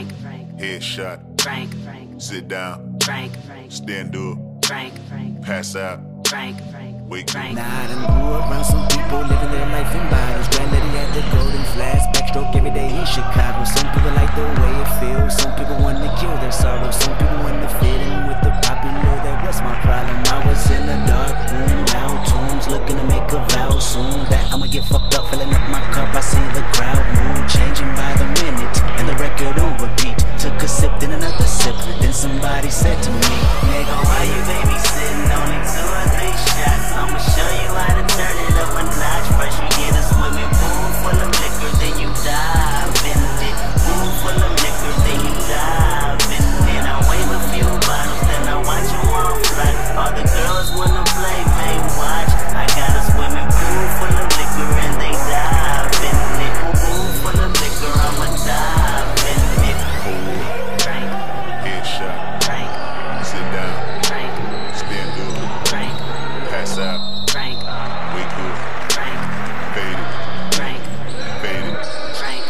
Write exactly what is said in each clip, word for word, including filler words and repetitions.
Frank, headshot, Frank, sit down, Frank, stand up, Frank, pass out, Frank, wake up. Nah, I done grew around some people living their life in bottles. Granddaddy had the golden flask, backstroke every day in Chicago. Some people like the way it feels, some people want to kill their sorrow, some people want to fit in with the popular. That was my problem. I was in a dark room, loud tunes, looking to make a vow soon that I'ma get fucked up, filling up my cup. I see the crowd mood changing by the minute, and the record on repeat. Took a sip, then another sip, then somebody said to me, nigga, why you babysitting? Only two or three shots. I'ma show you how to turn it up a notch. First you get a swimming pool full of liquor, then you dive in it. Pool full of liquor, then you dive in it. I wave a few bottles, then I watch you all fly. All the girls wanna play, they watch. I got a swimming pool full of liquor and they dive in it. Pool full of liquor, I'ma dive in it. Frank, headshot, Frank, sit down, Frank, stand up, Frank, pass out, Frank, wake up, Frank, faded, Frank, faded. Frank.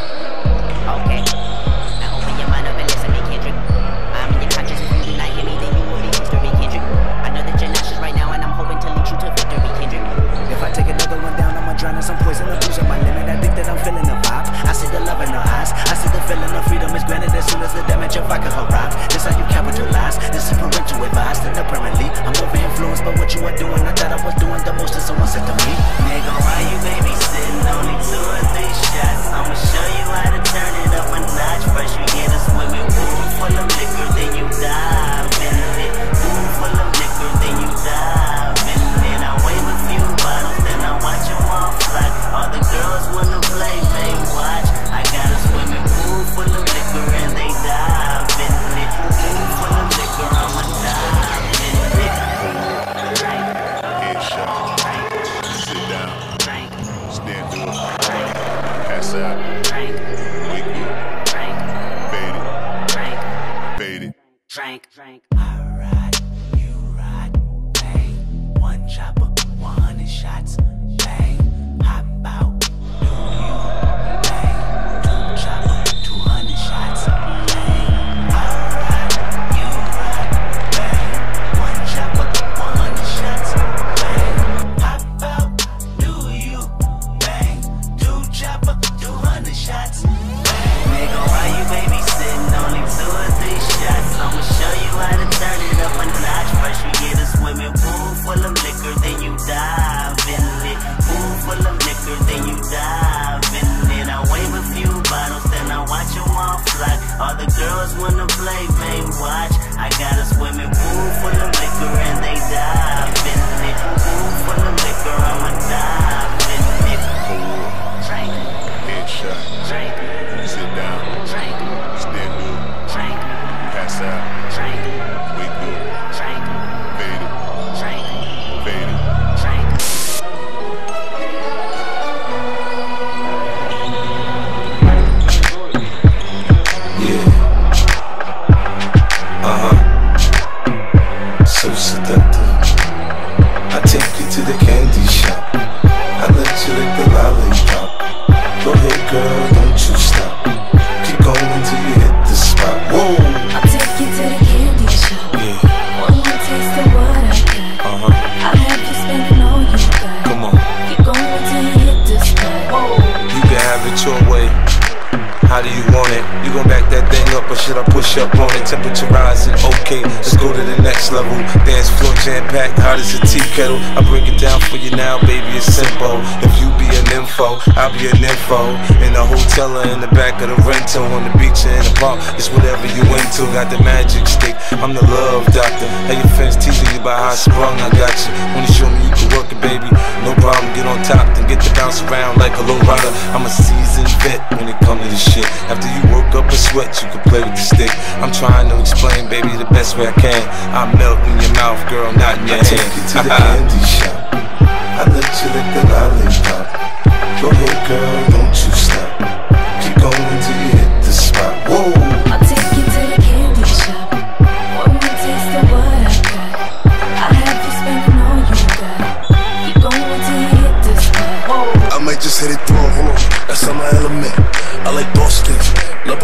Okay, now open your mind up and listen to me, Kendrick. I'm in your conscience. If you do not hear me, then you will be history, Kendrick. I know that you're nauseous right now, and I'm hoping to lead you to victory, Kendrick. If I take another one down, I'ma drown in some poison, abusing my limit. I think that I'm feeling the vibe. I see the love in her eyes. I see the feeling of freedom is granted as soon as the damage of vodka arrive. This how you capitalize. This is parental advice. Then apparently I'm over influenced by what you are doing. I thought I was doing the most, and someone said to me, nigga, why you babysitting? Only two or three shots. I'ma show you how to turn it up a notch. First you get a swimming pool full of liquor, then you dive in it. Pool full of liquor, then you dive in it. I wave a few bottles, then I watch them all fly. All the girls wanna play, they watch. I got a swimming pool full of liquor and they dive in it. Pool full of liquor, I'ma dive in it. Frank, Headshot, Frank, sit down, Frank, stand up, Frank, pass out, Frank, wake up, Frank, faded, Frank, faded. Frank, Frank. I ride, you ride, bang. One chopper, one hundred shots, bang. Hop out, do you, bang. Two chopper, two hundred shots, bang. I ride, you ride, bang. One chopper, one hundred shots, bang. Hop out, do you, bang. Two chopper, two hundred shots, bang. Nigga, why you babysitting? Only two or three shots. I'ma show you how to turn it up a notch. First you get a swimming pool full of liquor, then you dive in it. Pool full of liquor, then you dive in it. I wave a few bottles, then I watch them all fly. All the girls wanna play, they watch. I got a swimming pool full of liquor and they dive in it. Pool full of liquor, I'ma dive in it. Frank, Headshot, Frank, sit down, Frank, stand up, Frank, pass out, Frank, wake up, Frank, faded, Frank, faded. Frank. Yeah. Uh-huh. So seductive. I take you to the candy shop. I let you lick the lollipop. Go ahead, girl, don't you stop. Keep going till you hit the spot. Whoa. I'll take you to the candy shop. Yeah. One more taste of what I got. Uh-huh. I'll have you spending all you got. Come on. Keep going till you hit the spot. Whoa. You can have it your way. How do you want it? You gon' back that thing up or should I push up on it? Temperature rising, okay, let's go to the next level. Dance floor jam-packed, hot as a tea kettle. I break it down for you now, baby, it's simple. If you be an info, I'll be an info. In the hotel or in the back of the rental, on the beach or in the park, it's whatever you into. Got the magic stick, I'm the love doctor. Hey, your friends teasing you about how I sprung, I got you. Wanna show me you can work it, baby? No problem, get on top, then get to bounce around like a low rider. I'm a seasoned vet when it comes to this shit. After you work up a sweat, you can play with the stick. I'm trying to explain, baby, the best way I can. I melt in your mouth, girl, not in your I hand. take you to the candy shop. I let you lick the lollipop. Go ahead, girl, don't you stop. Keep going till you hit the spot. Whoa. I'll take you to the candy shop. One more taste of what I got. I'll have you spending all you got. Keep going till you hit the spot. Whoa. I might just hit it through, hold on, that's on my element. I like dark skins, love them melanin.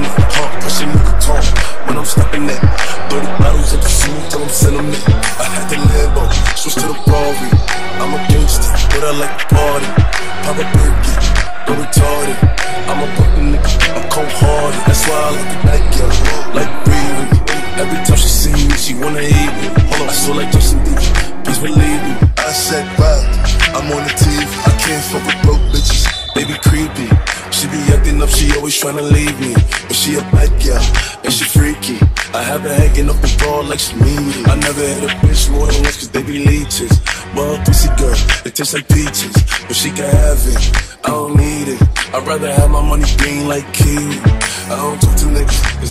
me. Talk, pushing me the talk when I'm stepping in. thirty bottles at the shoe till I'm sentiment. I had the Lambo, switch to the Rari. I'm a gangster, but I like to party. Pop a Birkin, go retarded. I'm a broken nigga, I'm cold-hearted. That's why I like the night, girl, like breathing. Every time she see me, she wanna eat me. Hold on, I saw like Justin Bieber, please believe me. I said, wow, I'm on the T V. I can't fuck with broke bitches, they be creepy. She be acting up, she always tryna leave me. But she a bad girl, and she freaky. I have her hanging up the ball like she need me. I never had a bitch more than once, cause they be leeches. Well, pussy girl, it tastes like peaches. But she can have it, I don't need it. I'd rather have my money green like kiwi. I don't talk to niggas,